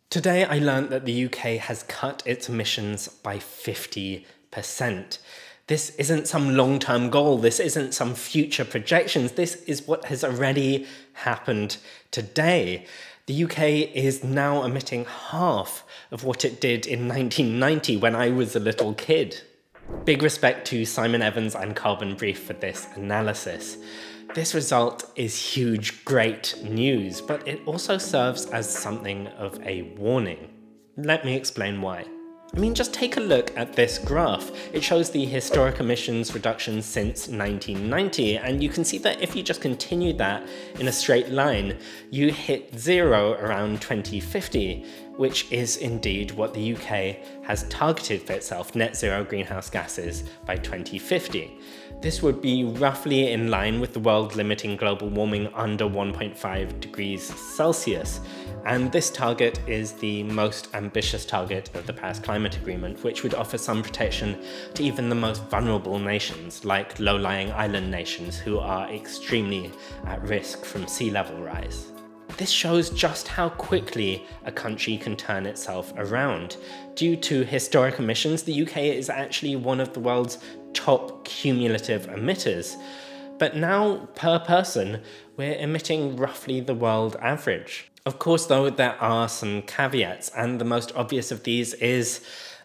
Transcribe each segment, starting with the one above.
Today I learned that the UK has cut its emissions by 50%. This isn't some long-term goal, this isn't some future projections, this is what has already happened today. The UK is now emitting half of what it did in 1990 when I was a little kid. Big respect to Simon Evans and Carbon Brief for this analysis. This result is huge, great news, but it also serves as something of a warning. Let me explain why. I mean, just take a look at this graph. It shows the historic emissions reductions since 1990, and you can see that if you just continue that in a straight line, you hit zero around 2050, which is indeed what the UK has targeted for itself, net zero greenhouse gases by 2050. This would be roughly in line with the world limiting global warming under 1.5 degrees Celsius. And this target is the most ambitious target of the Paris Climate Agreement, which would offer some protection to even the most vulnerable nations, like low-lying island nations who are extremely at risk from sea level rise. This shows just how quickly a country can turn itself around. Due to historic emissions, the UK is actually one of the world's top cumulative emitters. But now, per person, we're emitting roughly the world average. Of course, though, there are some caveats, and the most obvious of these is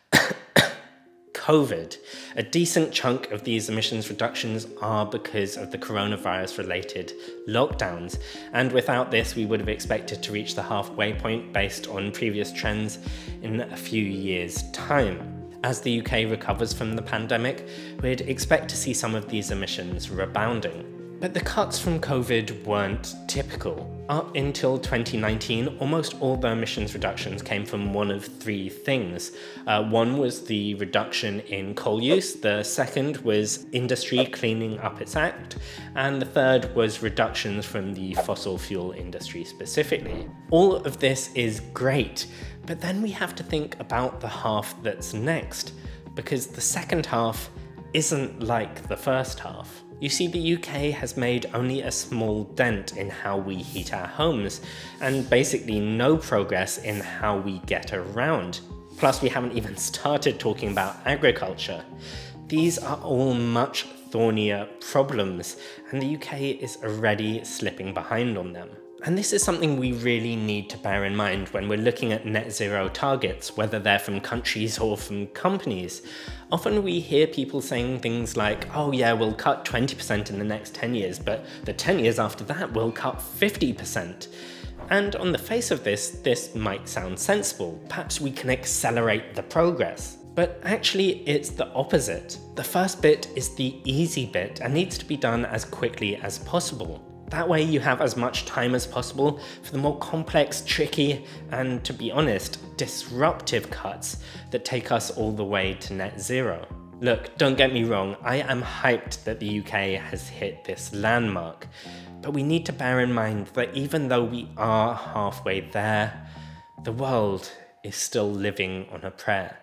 COVID. A decent chunk of these emissions reductions are because of the coronavirus-related lockdowns, and without this we would have expected to reach the halfway point based on previous trends in a few years' time. As the UK recovers from the pandemic, we'd expect to see some of these emissions rebounding. But the cuts from COVID weren't typical. Up until 2019, almost all the emissions reductions came from one of three things. One was the reduction in coal use, the second was industry cleaning up its act, and the third was reductions from the fossil fuel industry specifically. All of this is great, but then we have to think about the half that's next, because the second half isn't like the first half. You see, the UK has made only a small dent in how we heat our homes, and basically no progress in how we get around. Plus, we haven't even started talking about agriculture. These are all much thornier problems, and the UK is already slipping behind on them. And this is something we really need to bear in mind when we're looking at net zero targets, whether they're from countries or from companies. Often we hear people saying things like, oh yeah, we'll cut 20% in the next 10 years, but the 10 years after that we'll cut 50%. And on the face of this might sound sensible. Perhaps we can accelerate the progress. But actually it's the opposite. The first bit is the easy bit and needs to be done as quickly as possible. That way you have as much time as possible for the more complex, tricky, and to be honest, disruptive cuts that take us all the way to net zero. Look, don't get me wrong, I am hyped that the UK has hit this landmark, but we need to bear in mind that even though we are halfway there, the world is still living on a prayer.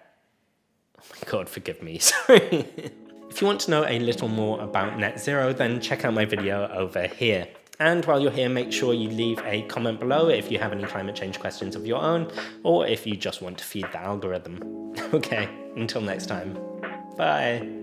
Oh my God, forgive me, sorry. If you want to know a little more about net zero, then check out my video over here. And while you're here, make sure you leave a comment below if you have any climate change questions of your own, or if you just want to feed the algorithm. Okay, until next time, bye.